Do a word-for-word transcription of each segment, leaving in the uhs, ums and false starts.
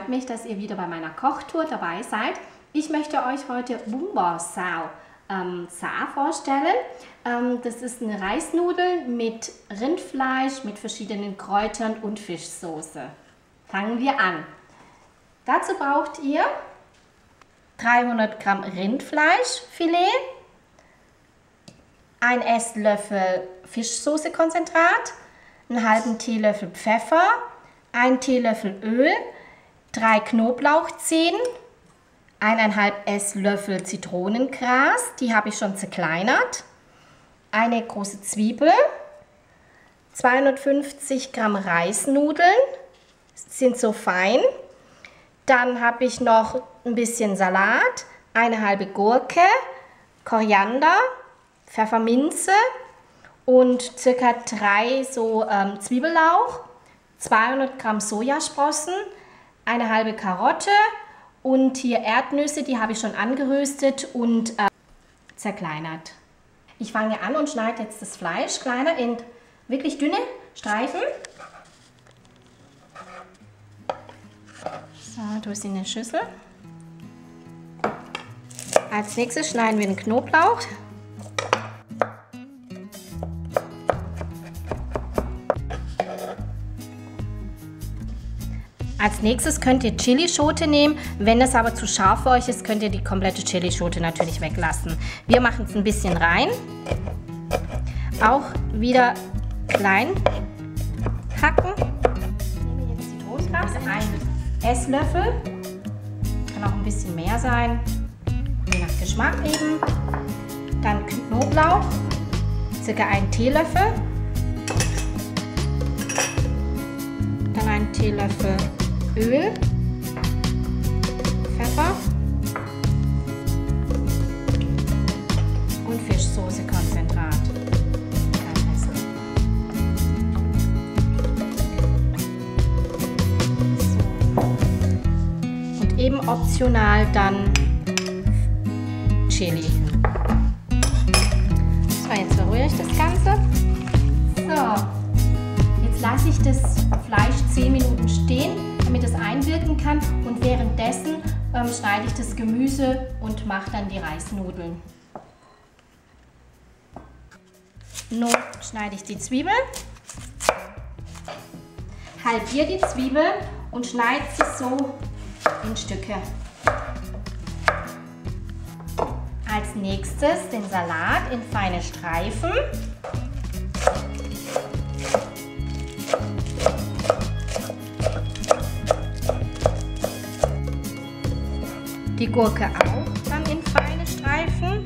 freut mich, dass ihr wieder bei meiner Kochtour dabei seid. Ich möchte euch heute Bún bò xào ähm, Xả vorstellen. Ähm, das ist eine Reisnudel mit Rindfleisch, mit verschiedenen Kräutern und Fischsoße. Fangen wir an. Dazu braucht ihr dreihundert Gramm Rindfleischfilet, ein Esslöffel Fischsoßekonzentrat, einen halben Teelöffel Pfeffer, ein Teelöffel Öl, drei Knoblauchzehen, eineinhalb Esslöffel Zitronengras, die habe ich schon zerkleinert, eine große Zwiebel, zweihundertfünfzig Gramm Reisnudeln, sind so fein. Dann habe ich noch ein bisschen Salat, eine halbe Gurke, Koriander, Pfefferminze und circa drei so ähm, Zwiebellauch, zweihundert Gramm Sojasprossen, eine halbe Karotte und hier Erdnüsse, die habe ich schon angeröstet und äh, zerkleinert. Ich fange an und schneide jetzt das Fleisch kleiner in wirklich dünne Streifen. So, tue es in eine Schüssel. Als nächstes schneiden wir den Knoblauch. Als nächstes könnt ihr Chilischote nehmen. Wenn es aber zu scharf für euch ist, könnt ihr die komplette Chilischote natürlich weglassen. Wir machen es ein bisschen rein. Auch wieder klein hacken. Ich nehme jetzt Zitronengras, ein Esslöffel. Kann auch ein bisschen mehr sein, je nach Geschmack eben. Dann Knoblauch, circa ein Teelöffel. Dann ein Teelöffel Öl, Pfeffer und Fischsoßekonzentrat. So. Und eben optional dann Chili. So, jetzt verrühre ich das Ganze. So, jetzt lasse ich das Fleisch zehn Minuten stehen, damit es einwirken kann, und währenddessen ähm, schneide ich das Gemüse und mache dann die Reisnudeln. Nun schneide ich die Zwiebel, halbiere die Zwiebel und schneide sie so in Stücke. Als nächstes den Salat in feine Streifen. Die Gurke auch dann in feine Streifen.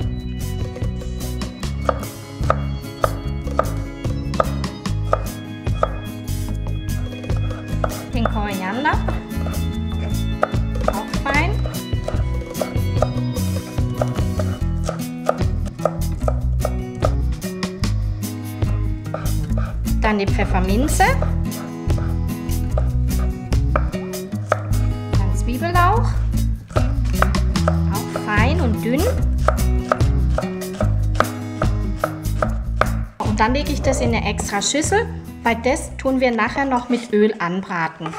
Den Koriander auch fein. Dann die Pfefferminze. Dann Zwiebellauch. Fein und dünn. Und dann lege ich das in eine extra Schüssel, weil das tun wir nachher noch mit Öl anbraten.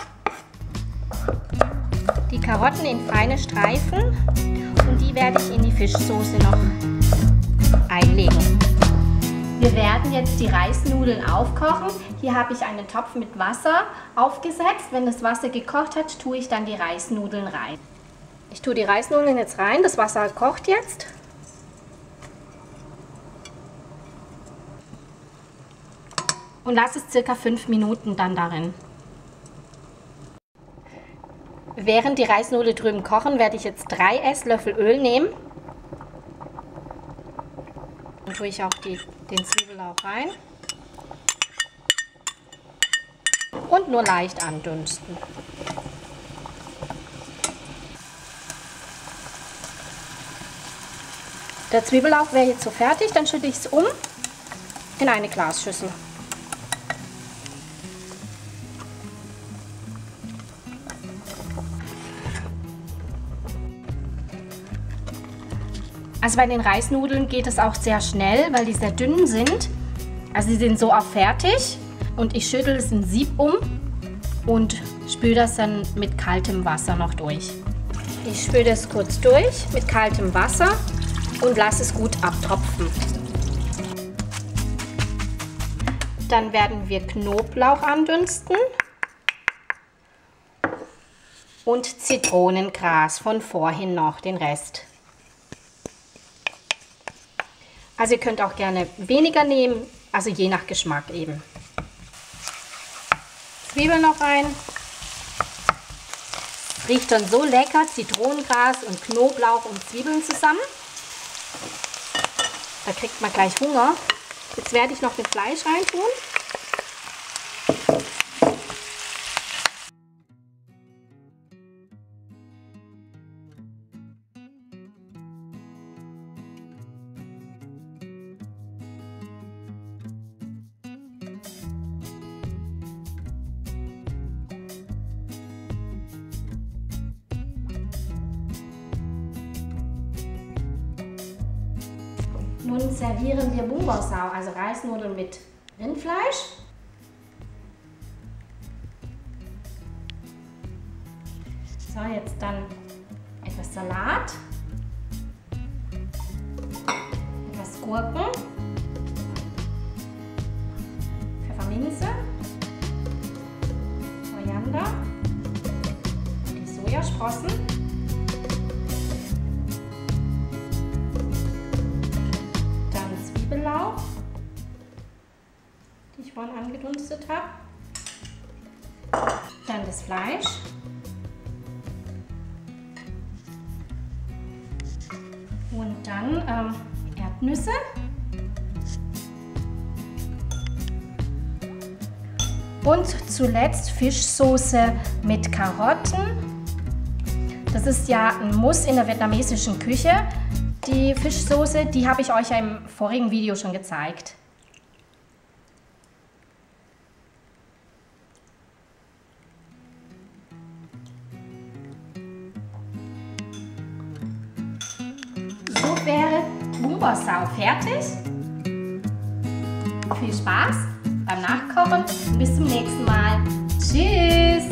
Die Karotten in feine Streifen und die werde ich in die Fischsoße noch einlegen. Wir werden jetzt die Reisnudeln aufkochen. Hier habe ich einen Topf mit Wasser aufgesetzt. Wenn das Wasser gekocht hat, tue ich dann die Reisnudeln rein. Ich tue die Reisnudeln jetzt rein, das Wasser kocht jetzt. Und lasse es circa fünf Minuten dann darin. Während die Reisnudeln drüben kochen, werde ich jetzt drei Esslöffel Öl nehmen. Dann tue ich auch die, den Zwiebellauch rein. Und nur leicht andünsten. Der Zwiebellauch wäre jetzt so fertig, dann schütte ich es um in eine Glasschüssel. Also bei den Reisnudeln geht es auch sehr schnell, weil die sehr dünn sind. Also sie sind so auch fertig und ich schüttel es in Sieb um und spüle das dann mit kaltem Wasser noch durch. Ich spüle das kurz durch mit kaltem Wasser und lasse es gut abtropfen. Dann werden wir Knoblauch andünsten und Zitronengras von vorhin noch, den Rest. Also ihr könnt auch gerne weniger nehmen, also je nach Geschmack eben. Zwiebeln noch rein. Riecht dann so lecker, Zitronengras und Knoblauch und Zwiebeln zusammen. Da kriegt man gleich Hunger. Jetzt werde ich noch das Fleisch reintun. Nun servieren wir Bungeossau, also Reisnudeln mit Rindfleisch. So, jetzt dann etwas Salat, etwas Gurken, Pfefferminze, Koriander, die Sojasprossen. Lauch, die ich vorhin angedunstet habe. Dann das Fleisch. Und dann ähm, Erdnüsse. Und zuletzt Fischsoße mit Karotten. Das ist ja ein Muss in der vietnamesischen Küche. Die Fischsoße, die habe ich euch ja im vorigen Video schon gezeigt. So wäre Bungeossau fertig. Viel Spaß beim Nachkochen und bis zum nächsten Mal. Tschüss!